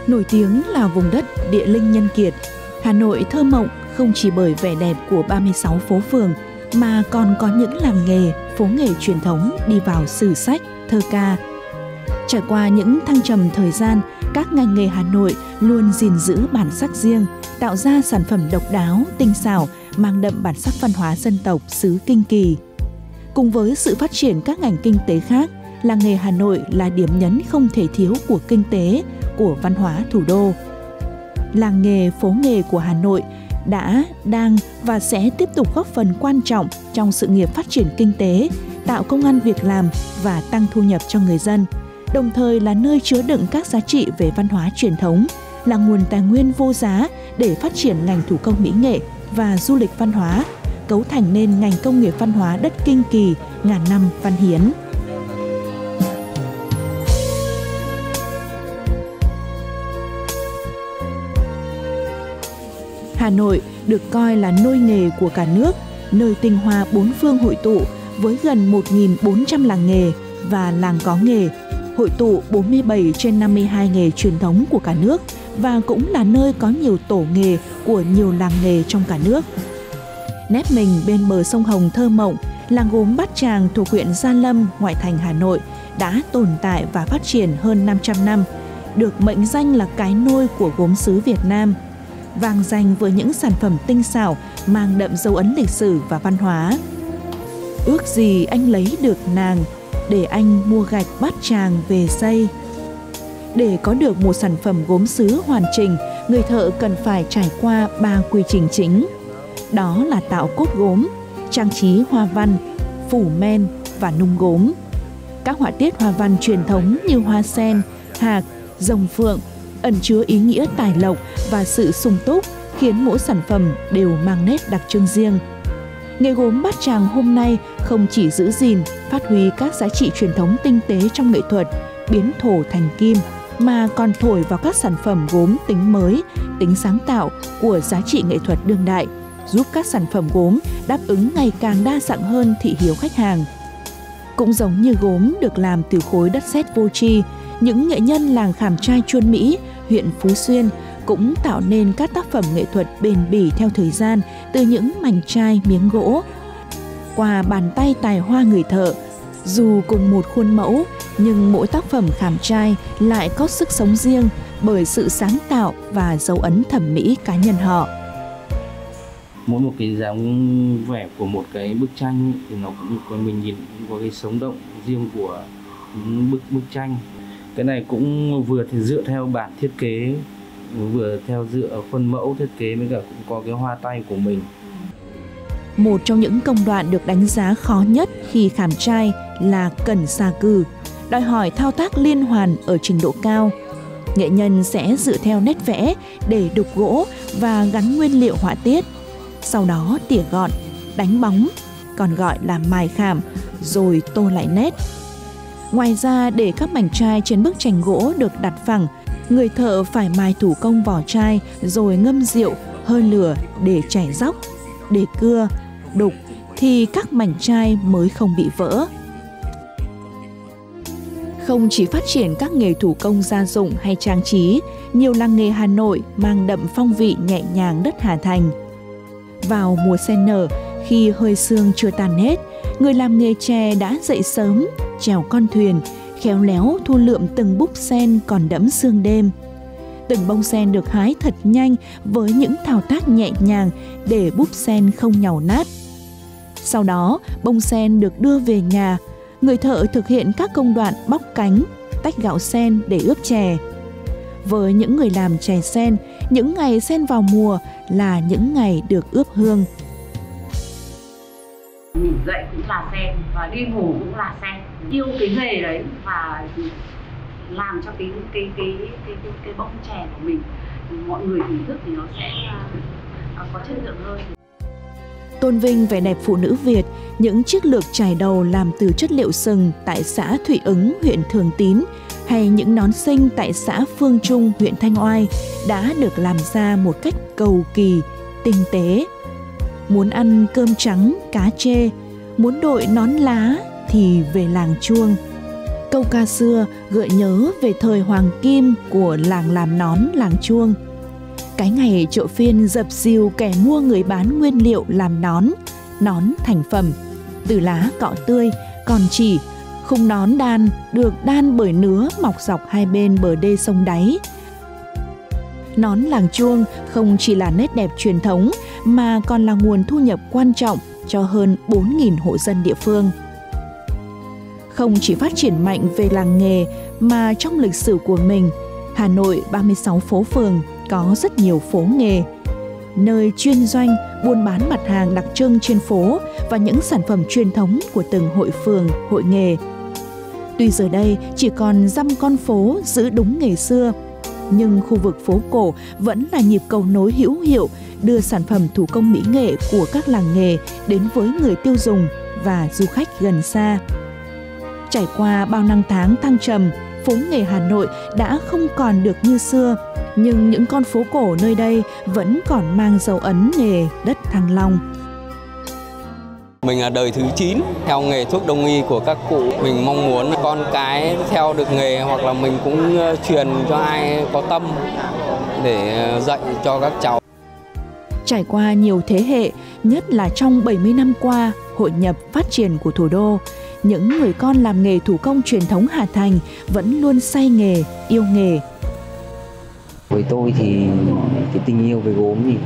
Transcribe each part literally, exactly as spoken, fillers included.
Nổi tiếng là vùng đất địa linh nhân kiệt, Hà Nội thơ mộng không chỉ bởi vẻ đẹp của ba mươi sáu phố phường mà còn có những làng nghề, phố nghề truyền thống đi vào sử sách, thơ ca. Trải qua những thăng trầm thời gian, các ngành nghề Hà Nội luôn gìn giữ bản sắc riêng, tạo ra sản phẩm độc đáo, tinh xảo, mang đậm bản sắc văn hóa dân tộc xứ Kinh Kỳ. Cùng với sự phát triển các ngành kinh tế khác, làng nghề Hà Nội là điểm nhấn không thể thiếu của kinh tế, của văn hóa thủ đô. Làng nghề, phố nghề của Hà Nội đã, đang và sẽ tiếp tục góp phần quan trọng trong sự nghiệp phát triển kinh tế, tạo công ăn việc làm và tăng thu nhập cho người dân, đồng thời là nơi chứa đựng các giá trị về văn hóa truyền thống, là nguồn tài nguyên vô giá để phát triển ngành thủ công mỹ nghệ và du lịch văn hóa, cấu thành nên ngành công nghiệp văn hóa đất Kinh Kỳ ngàn năm văn hiến. Hà Nội được coi là nôi nghề của cả nước, nơi tinh hoa bốn phương hội tụ với gần một nghìn bốn trăm làng nghề và làng có nghề, hội tụ bốn mươi bảy trên năm mươi hai nghề truyền thống của cả nước và cũng là nơi có nhiều tổ nghề của nhiều làng nghề trong cả nước. Nép mình bên bờ sông Hồng thơ mộng, làng gốm Bát Tràng thuộc huyện Gia Lâm, ngoại thành Hà Nội đã tồn tại và phát triển hơn năm trăm năm, được mệnh danh là cái nôi của gốm sứ Việt Nam, vang danh với những sản phẩm tinh xảo mang đậm dấu ấn lịch sử và văn hóa. Ước gì anh lấy được nàng, để anh mua gạch Bát Tràng về xây. Để có được một sản phẩm gốm sứ hoàn chỉnh, người thợ cần phải trải qua ba quy trình chính. Đó là tạo cốt gốm, trang trí hoa văn, phủ men và nung gốm. Các họa tiết hoa văn truyền thống như hoa sen, hạc, rồng phượng ẩn chứa ý nghĩa tài lộc và sự sung túc, khiến mỗi sản phẩm đều mang nét đặc trưng riêng. Nghề gốm Bát Tràng hôm nay không chỉ giữ gìn, phát huy các giá trị truyền thống tinh tế trong nghệ thuật, biến thổ thành kim, mà còn thổi vào các sản phẩm gốm tính mới, tính sáng tạo của giá trị nghệ thuật đương đại, giúp các sản phẩm gốm đáp ứng ngày càng đa dạng hơn thị hiếu khách hàng. Cũng giống như gốm được làm từ khối đất sét vô tri, những nghệ nhân làng Khảm Trai Chuôn Mỹ, huyện Phú Xuyên cũng tạo nên các tác phẩm nghệ thuật bền bỉ theo thời gian từ những mảnh trai miếng gỗ. Qua bàn tay tài hoa người thợ, dù cùng một khuôn mẫu, nhưng mỗi tác phẩm khảm trai lại có sức sống riêng bởi sự sáng tạo và dấu ấn thẩm mỹ cá nhân họ. Mỗi một cái dáng vẻ của một cái bức tranh thì nó cũng có, mình nhìn cũng có cái sống động riêng của bức bức tranh. Cái này cũng vừa thì dựa theo bản thiết kế, vừa theo dựa khuôn mẫu thiết kế, với cả cũng có cái hoa tay của mình. Một trong những công đoạn được đánh giá khó nhất khi khảm trai là cẩn xà cừ, đòi hỏi thao tác liên hoàn ở trình độ cao. Nghệ nhân sẽ dựa theo nét vẽ để đục gỗ và gắn nguyên liệu họa tiết, sau đó tỉa gọn, đánh bóng, còn gọi là mài khảm, rồi tô lại nét. Ngoài ra, để các mảnh trai trên bức tranh gỗ được đặt phẳng, người thợ phải mài thủ công vỏ chai rồi ngâm rượu, hơi lửa để chảy róc, để cưa, đục thì các mảnh trai mới không bị vỡ. Không chỉ phát triển các nghề thủ công gia dụng hay trang trí, nhiều làng nghề Hà Nội mang đậm phong vị nhẹ nhàng đất Hà Thành. Vào mùa sen nở, khi hơi sương chưa tan hết, người làm nghề chè đã dậy sớm, chèo con thuyền, khéo léo thu lượm từng búp sen còn đẫm sương đêm. Từng bông sen được hái thật nhanh với những thao tác nhẹ nhàng để búp sen không nhàu nát. Sau đó, bông sen được đưa về nhà, người thợ thực hiện các công đoạn bóc cánh, tách gạo sen để ướp chè. Với những người làm chè sen, những ngày sen vào mùa là những ngày được ướp hương. Ngủ dậy cũng là sen và đi ngủ cũng là sen. Yêu cái nghề đấy và làm cho cái cái cái cái cái, cái bông chè của mình mọi người thưởng thức thì nó sẽ uh, có chất lượng hơn. Tôn vinh vẻ đẹp phụ nữ Việt, những chiếc lược chải đầu làm từ chất liệu sừng tại xã Thụy Ứng, huyện Thường Tín, hay những nón xinh tại xã Phương Trung, huyện Thanh Oai đã được làm ra một cách cầu kỳ, tinh tế. Muốn ăn cơm trắng, cá chê, muốn đội nón lá thì về làng Chuông. Câu ca xưa gợi nhớ về thời hoàng kim của làng làm nón làng Chuông. Cái ngày chợ phiên dập dìu kẻ mua người bán nguyên liệu làm nón, nón thành phẩm, từ lá cọ tươi, còn chỉ, khung nón đan được đan bởi nứa mọc dọc hai bên bờ đê sông đáy. Nón làng Chuông không chỉ là nét đẹp truyền thống mà còn là nguồn thu nhập quan trọng cho hơn bốn nghìn hộ dân địa phương. Không chỉ phát triển mạnh về làng nghề mà trong lịch sử của mình, Hà Nội ba mươi sáu phố phường có rất nhiều phố nghề, nơi chuyên doanh, buôn bán mặt hàng đặc trưng trên phố và những sản phẩm truyền thống của từng hội phường, hội nghề. Tuy giờ đây chỉ còn dăm con phố giữ đúng nghề xưa, nhưng khu vực phố cổ vẫn là nhịp cầu nối hữu hiệu đưa sản phẩm thủ công mỹ nghệ của các làng nghề đến với người tiêu dùng và du khách gần xa. Trải qua bao năm tháng thăng trầm, phố nghề Hà Nội đã không còn được như xưa, nhưng những con phố cổ nơi đây vẫn còn mang dấu ấn nghề đất Thăng Long. Mình là đời thứ chín theo nghề thuốc đông y của các cụ. Mình mong muốn con cái theo được nghề hoặc là mình cũng truyền cho ai có tâm để dạy cho các cháu. Trải qua nhiều thế hệ, nhất là trong bảy mươi năm qua hội nhập phát triển của thủ đô, những người con làm nghề thủ công truyền thống Hà Thành vẫn luôn say nghề, yêu nghề. Với tôi thì cái tình yêu về gốm thì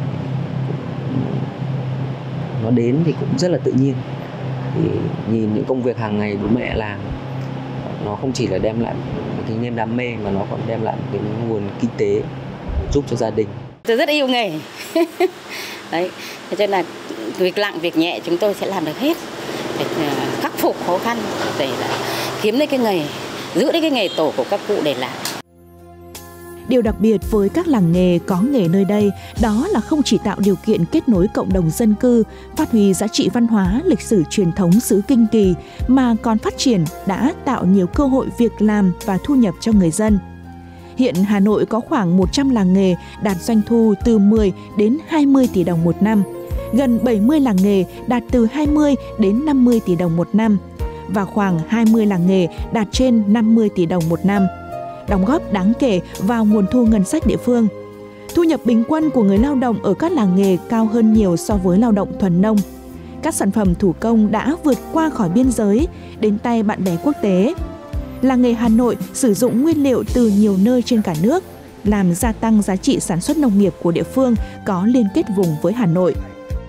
nó đến thì cũng rất là tự nhiên. Thì nhìn những công việc hàng ngày bố mẹ làm, nó không chỉ là đem lại một cái niềm đam mê mà nó còn đem lại một cái nguồn kinh tế giúp cho gia đình. Tôi rất yêu nghề. Đấy, cho nên là việc nặng việc nhẹ chúng tôi sẽ làm được hết. Để khắc phục khó khăn để là kiếm lấy cái nghề, giữ lấy cái nghề tổ của các cụ để làm. Điều đặc biệt với các làng nghề có nghề nơi đây đó là không chỉ tạo điều kiện kết nối cộng đồng dân cư, phát huy giá trị văn hóa, lịch sử truyền thống xứ Kinh Kỳ, mà còn phát triển đã tạo nhiều cơ hội việc làm và thu nhập cho người dân. Hiện Hà Nội có khoảng một trăm làng nghề đạt doanh thu từ mười đến hai mươi tỷ đồng một năm, gần bảy mươi làng nghề đạt từ hai mươi đến năm mươi tỷ đồng một năm và khoảng hai mươi làng nghề đạt trên năm mươi tỷ đồng một năm, đóng góp đáng kể vào nguồn thu ngân sách địa phương. Thu nhập bình quân của người lao động ở các làng nghề cao hơn nhiều so với lao động thuần nông. Các sản phẩm thủ công đã vượt qua khỏi biên giới đến tay bạn bè quốc tế. Làng nghề Hà Nội sử dụng nguyên liệu từ nhiều nơi trên cả nước, làm gia tăng giá trị sản xuất nông nghiệp của địa phương có liên kết vùng với Hà Nội.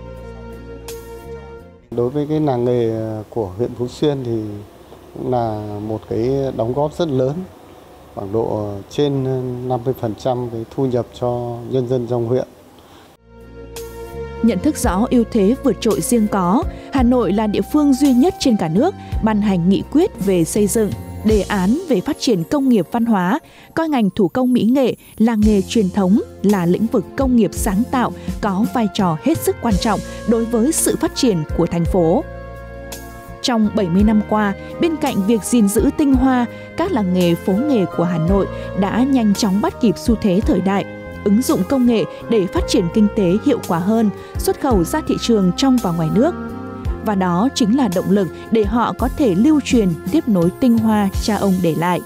Đối với cái làng nghề của huyện Phú Xuyên thì cũng là một cái đóng góp rất lớn, khoảng độ trên năm mươi phần trăm cái thu nhập cho nhân dân trong huyện. Nhận thức rõ ưu thế vượt trội riêng có, Hà Nội là địa phương duy nhất trên cả nước ban hành nghị quyết về xây dựng, đề án về phát triển công nghiệp văn hóa, coi ngành thủ công mỹ nghệ, làng nghề truyền thống là lĩnh vực công nghiệp sáng tạo có vai trò hết sức quan trọng đối với sự phát triển của thành phố. Trong bảy mươi năm qua, bên cạnh việc gìn giữ tinh hoa, các làng nghề phố nghề của Hà Nội đã nhanh chóng bắt kịp xu thế thời đại, ứng dụng công nghệ để phát triển kinh tế hiệu quả hơn, xuất khẩu ra thị trường trong và ngoài nước. Và đó chính là động lực để họ có thể lưu truyền, tiếp nối tinh hoa cha ông để lại.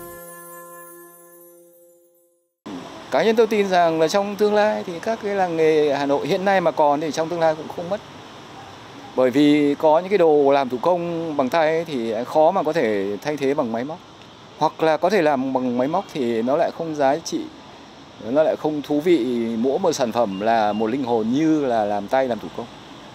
Cá nhân tôi tin rằng là trong tương lai thì các cái làng nghề Hà Nội hiện nay mà còn thì trong tương lai cũng không mất. Bởi vì có những cái đồ làm thủ công bằng tay ấy thì khó mà có thể thay thế bằng máy móc. Hoặc là có thể làm bằng máy móc thì nó lại không giá trị, nó lại không thú vị, mỗi một sản phẩm là một linh hồn như là làm tay làm thủ công.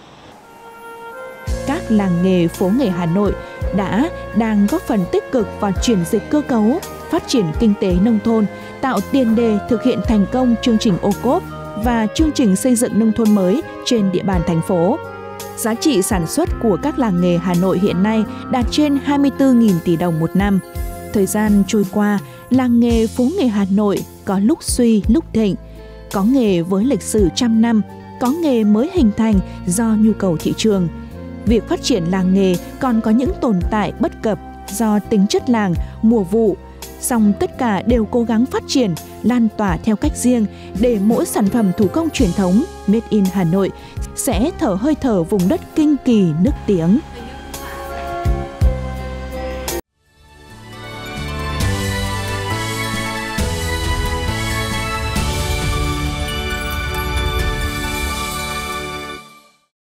Các làng nghề phố nghề Hà Nội đã, đang góp phần tích cực vào chuyển dịch cơ cấu, phát triển kinh tế nông thôn, tạo tiền đề thực hiện thành công chương trình ô cốp và chương trình xây dựng nông thôn mới trên địa bàn thành phố. Giá trị sản xuất của các làng nghề Hà Nội hiện nay đạt trên hai mươi tư nghìn tỷ đồng một năm. Thời gian trôi qua, làng nghề phố nghề Hà Nội có lúc suy, lúc thịnh, có nghề với lịch sử trăm năm, có nghề mới hình thành do nhu cầu thị trường. Việc phát triển làng nghề còn có những tồn tại bất cập do tính chất làng, mùa vụ, song tất cả đều cố gắng phát triển, lan tỏa theo cách riêng để mỗi sản phẩm thủ công truyền thống Made in Hà Nội sẽ thở hơi thở vùng đất Kinh Kỳ nước tiếng.